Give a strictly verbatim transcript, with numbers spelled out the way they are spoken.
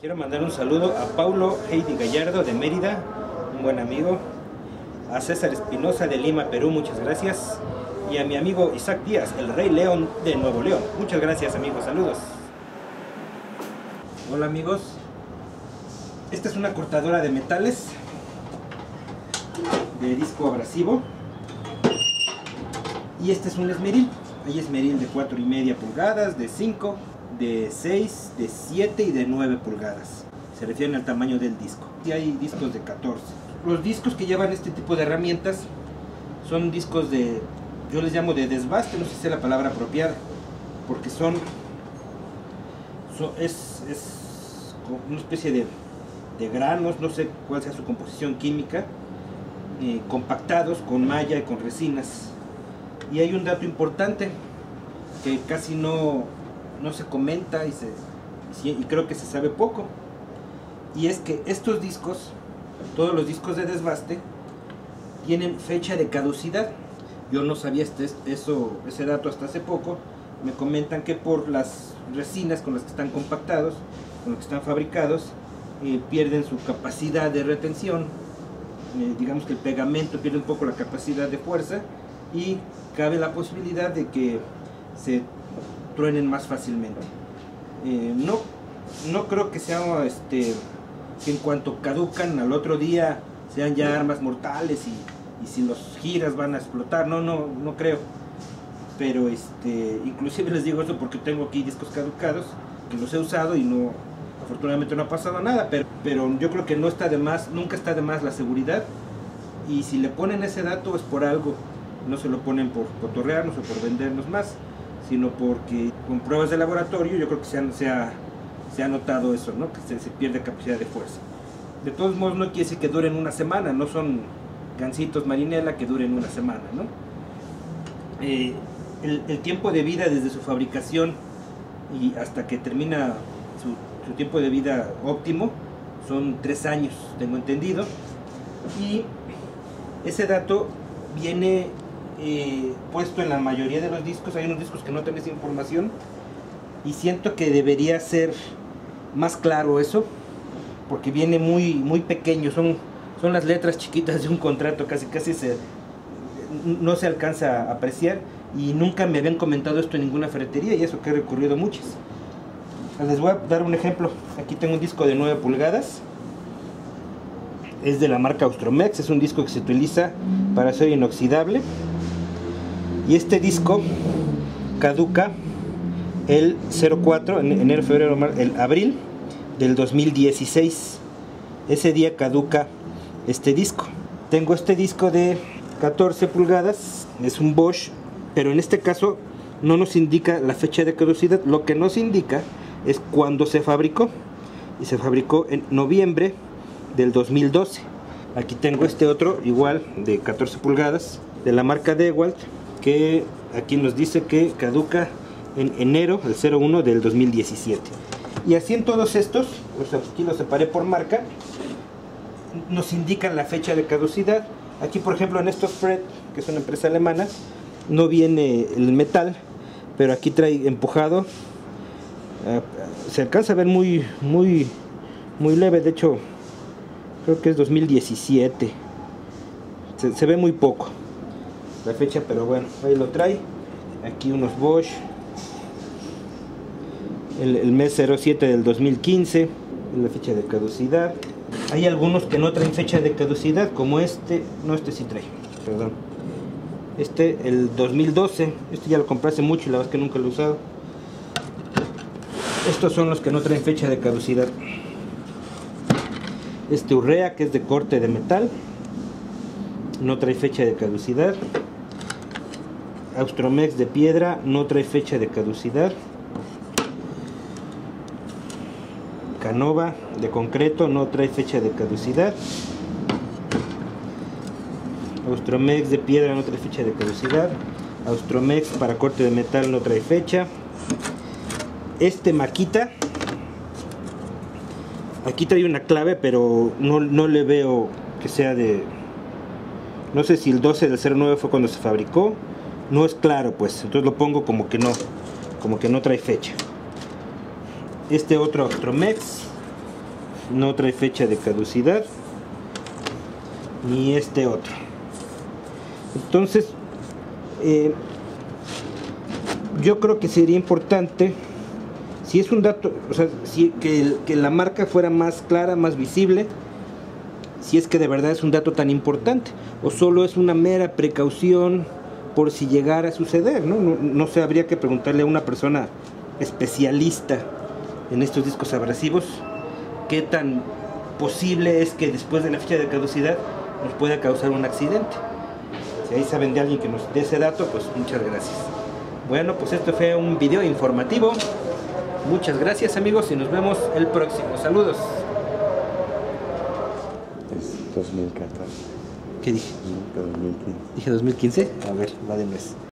Quiero mandar un saludo a Paulo Heidi Gallardo de Mérida, un buen amigo, a César Espinosa de Lima, Perú, muchas gracias, y a mi amigo Isaac Díaz, el Rey León de Nuevo León. Muchas gracias, amigos, saludos. Hola amigos, esta es una cortadora de metales de disco abrasivo y este es un esmeril. Hay esmeril de cuatro y media pulgadas, de cinco, de seis, de siete y de nueve pulgadas. Se refieren al tamaño del disco. Y hay discos de catorce. Los discos que llevan este tipo de herramientas son discos de, yo les llamo de desbaste, no sé si es la palabra apropiada, porque son, son es, es una especie de, de granos, no sé cuál sea su composición química, eh, compactados con malla y con resinas. Y hay un dato importante que casi no, no se comenta y, se, y creo que se sabe poco, y es que estos discos, todos los discos de desbaste, tienen fecha de caducidad. Yo no sabía este, eso, ese dato hasta hace poco. Me comentan que por las resinas con las que están compactados, con las que están fabricados, eh, pierden su capacidad de retención, eh, digamos que el pegamento pierde un poco la capacidad de fuerza y cabe la posibilidad de que se truenen más fácilmente. Eh, no, no creo que sea este, que en cuanto caducan al otro día sean ya armas mortales y, y si los giras van a explotar. No, no, no creo. Pero este, inclusive les digo eso porque tengo aquí discos caducados que los he usado y no, afortunadamente no ha pasado nada. Pero, pero yo creo que no está de más, nunca está de más la seguridad. Y si le ponen ese dato es por algo. No se lo ponen por cotorrearnos o por vendernos más, sino porque con pruebas de laboratorio yo creo que se, han, se, ha, se ha notado eso, ¿no? Que se, se pierde capacidad de fuerza. De todos modos no quiere decir que duren una semana, no son gancitos marinela que duren una semana, ¿no? Eh, el, el tiempo de vida desde su fabricación y hasta que termina su, su tiempo de vida óptimo son tres años, tengo entendido, y ese dato viene Eh, puesto en la mayoría de los discos. Hay unos discos que no tienen esa información y siento que debería ser más claro eso, porque viene muy muy pequeño, son, son las letras chiquitas de un contrato, casi casi se, no se alcanza a apreciar, y nunca me habían comentado esto en ninguna ferretería, y eso que he recurrido muchas. Les voy a dar un ejemplo. Aquí tengo un disco de nueve pulgadas, es de la marca Austromex, es un disco que se utiliza para acero inoxidable. Y este disco caduca el cero cuatro, en enero, febrero, marzo, el abril del dos mil dieciséis. Ese día caduca este disco. Tengo este disco de catorce pulgadas, es un Bosch, pero en este caso no nos indica la fecha de caducidad. Lo que nos indica es cuándo se fabricó, y se fabricó en noviembre del dos mil doce. Aquí tengo este otro igual de catorce pulgadas de la marca DeWalt, que aquí nos dice que caduca en enero, el cero uno del dos mil diecisiete. Y así en todos estos, pues aquí los separé por marca, nos indican la fecha de caducidad. Aquí por ejemplo en estos Fred, que es una empresa alemana, no viene el metal, pero aquí trae empujado, uh, se alcanza a ver muy muy muy leve. De hecho creo que es dos mil diecisiete, se, se ve muy poco la fecha, pero bueno, ahí lo trae. Aquí unos Bosch, el, el mes cero siete del dos mil quince, la fecha de caducidad. Hay algunos que no traen fecha de caducidad, como este, no, este sí trae, perdón, este el dos mil doce, este ya lo compré hace mucho y la verdad es que nunca lo he usado. Estos son los que no traen fecha de caducidad. Este Urrea, que es de corte de metal, no trae fecha de caducidad. Austromex de piedra, no trae fecha de caducidad. Canova de concreto, no trae fecha de caducidad. Austromex de piedra, no trae fecha de caducidad. Austromex para corte de metal, no trae fecha. Este Makita, aquí trae una clave, pero no, no le veo que sea de, no sé si el doce del cero nueve fue cuando se fabricó, no es claro, pues entonces lo pongo como que no, como que no trae fecha. Este otro Austromex, no trae fecha de caducidad, ni este otro. Entonces, eh, yo creo que sería importante, si es un dato, o sea, si, que, que la marca fuera más clara, más visible, si es que de verdad es un dato tan importante, o solo es una mera precaución por si llegara a suceder, ¿no? No, no sé, habría que preguntarle a una persona especialista en estos discos abrasivos qué tan posible es que después de la fecha de caducidad nos pueda causar un accidente. Si ahí saben de alguien que nos dé ese dato, pues muchas gracias. Bueno, pues esto fue un video informativo. Muchas gracias, amigos, y nos vemos el próximo. Saludos. Es dos mil catorce. ¿Qué dije? dos mil quince. ¿Dije dos mil quince? A ver, va de mes.